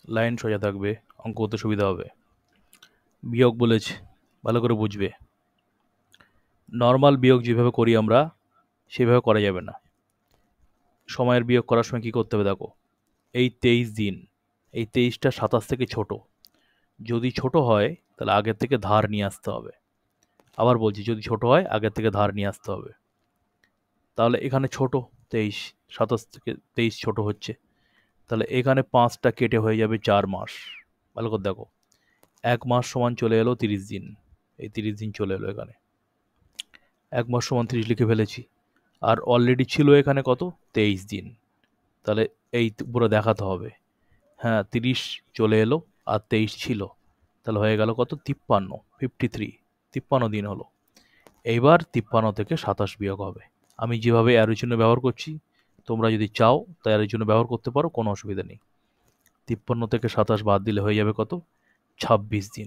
Line সোজা থাকবে, অঙ্ক করতে সুবিধা হবে। বিয়োগ বলেছে, ভালো করে বুঝবে। নর্মাল বিয়োগ যেভাবে করি আমরা সেভাবে করা যাবে না। সময়ের বিয়োগ করার সময় কী করতে হবে দেখো, এই 23 দিন, এই 23টা 27 থেকে ছোট। যদি ছোট হয় তাহলে আগের থেকে ধার নিয়ে আসতে হবে। আবার বলছি, যদি ছোট হয় আগের থেকে ধার নিয়ে আসতে হবে। তাহলে এখানে ছোট 23, 27 থেকে 23 ছোট হচ্ছে, তাহলে এখানে 5টা কেটে হয়ে যাবে 4 মাস। ভালো করে দেখো, 1 মাস সমান চলে এলো 30 দিন, এই 30 দিন চলে এলো এখানে। 1 মাস সমান 30 লিখে ফেলেছি, আর অলরেডি ছিল এখানে কত, 23 দিন। তাহলে এই পুরো দেখাতে হবে, হ্যাঁ 30 চলে এলো আর 23 ছিল, তাহলে হয়ে গেল কত, 53, 53 দিন হলো। এইবার 53 থেকে 27 বিয়োগ হবে। আমি যেভাবে অ্যারোর চিহ্ন ব্যবহার করছি, তোমরা যদি চাও তো অ্যারোর চিহ্ন ব্যবহার করতে পারো, কোনো অসুবিধা নেই। 53 থেকে 27 বাদ দিলে হয়ে যাবে কত, 26 দিন।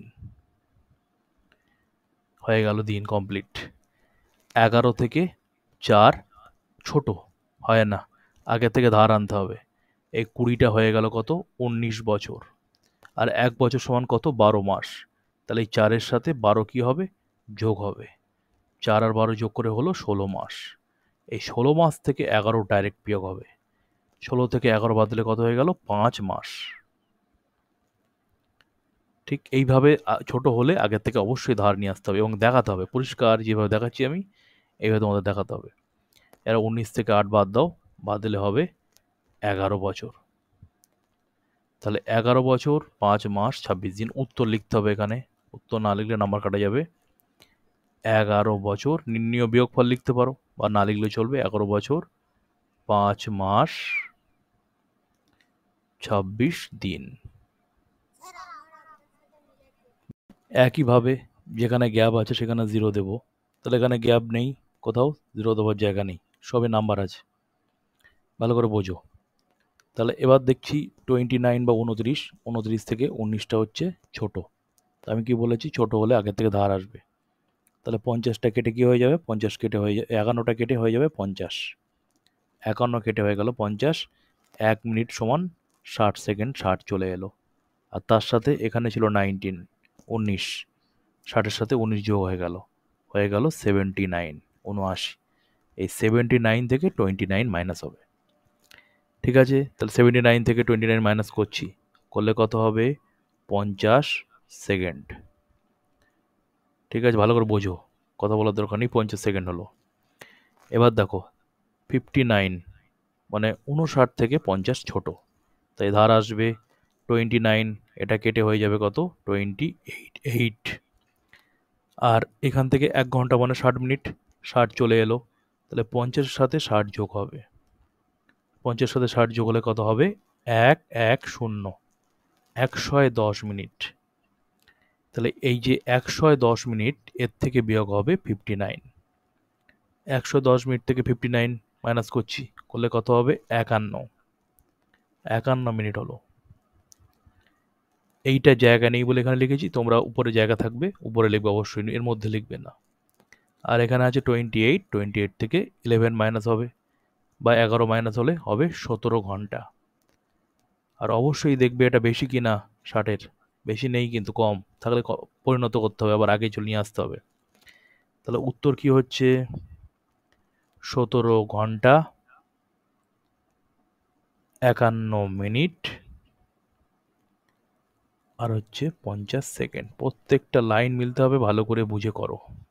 হয়ে গেল দিন কমপ্লিট। 11 থেকে 4 ছোট হয় না, আগে থেকে ধার আনতে হবে। এই 20টা হয়ে গেল কত, 19 বছর। আর 1 বছর সমান কত, 12 মাস। তাহলে এই 4-এর সাথে 12 কি হবে, যোগ হবে। 4 আর 12 যোগ করে হলো 16 মাস। এই 16 মাস থেকে 11 ডাইরেক্ট বিয়োগ হবে। 16 থেকে 11 বাদ দিলে কত হয়ে গেল, 5 মাস। ঠিক এইভাবে ছোট হলে আগের থেকে অবশ্যই ধার নিয়ে আসতে হবে এবং দেখাতে হবে পরিষ্কার, যেভাবে দেখাচ্ছি আমি এইভাবে তোমাদের দেখাতে হবে। এরা 19 থেকে 8 বাদ দাও, বাদ দিলে হবে 11 বছর। তাহলে 11 বছর 5 মাস 26 দিন। উত্তর লিখতে হবে এখানে, উত্তর না লিখলে নাম্বার কাটা যাবে। 11 বছর, নির্ণীয় বিয়োগফল লিখতে পারো বা না লিখলে চলবে। 11 বছর 5 মাস 26 দিন। একইভাবে যেখানে গ্যাপ আছে সেখানে 0 দেব, তাহলে এখানে গ্যাপ নেই, কোথাও 0 দেওয়ার জায়গা নেই, সবে নাম্বার আছে। ভালো করে বোঝো। তাহলে এবার দেখছি 29 বা 29, 29 থেকে 19টা হচ্ছে ছোট। আমি কি বলেছি, ছোট হলে আগের থেকে ধার আসবে। তাহলে 50টা কেটে কি হয়ে যাবে, 50 কেটে হয়ে যাবে, 51টা কেটে হয়ে যাবে 50, 51 কেটে হয়ে গেল 50। 1 মিনিট সমান 60 সেকেন্ড, 60 চলে এলো। আর তার সাথে এখানে ছিল 19, 19, 60-এর সাথে 19 যোগ হয়ে গেল 79, 79। এই 79 থেকে 29 মাইনাস হবে। ঠিক আছে, তাহলে 79 থেকে 29 মাইনাস করছি, করলে কত হবে, 50 সেকেন্ড। ঠিক আছে, ভালো করে বোঝো, কথা বলার দরকার নেই, 50 সেকেন্ড হলো। এবার দেখো 59 মানে 59 থেকে 50 ছোট, তাই ধার আসবে 29, এটা কেটে হয়ে যাবে কত, 28। আর এখান থেকে 1 ঘন্টা মানে 60 মিনিট, 60 চলে এলো, তাহলে 50-এর সাথে 60 যোগ হবে। 50-এর সাথে 60 যোগ হলে কত হবে, 110, 110 মিনিট। তাহলে এই যে 110 মিনিট, এর থেকে বিয়োগ হবে 59। 110 মিনিট থেকে 59 মাইনাস করছি, করলে কত হবে, 51 মিনিট হলো। এইটা জায়গা নেই বলে এখানে লিখেছি, তোমরা উপরে জায়গা থাকবে উপরে লিখবে অবশ্যই, এর মধ্যে লিখবে না। আর এখানে আছে 28, 28 থেকে 11 মাইনাস হবে বা 11 মাইনাস হলে হবে 17 ঘন্টা। আর অবশ্যই দেখবে এটা বেশি কিনা 60-এর, বেশি নেই কিন্তু কম থাকলে পরিণত করতে হবে, আবার আগে চলে নিয়ে আসতে হবে। তাহলে উত্তর কি হচ্ছে, 17 ঘন্টা 51 মিনিট আর হচ্ছে 50 সেকেন্ড। প্রত্যেকটা লাইন মিলতে হবে, ভালো করে বুঝে করো।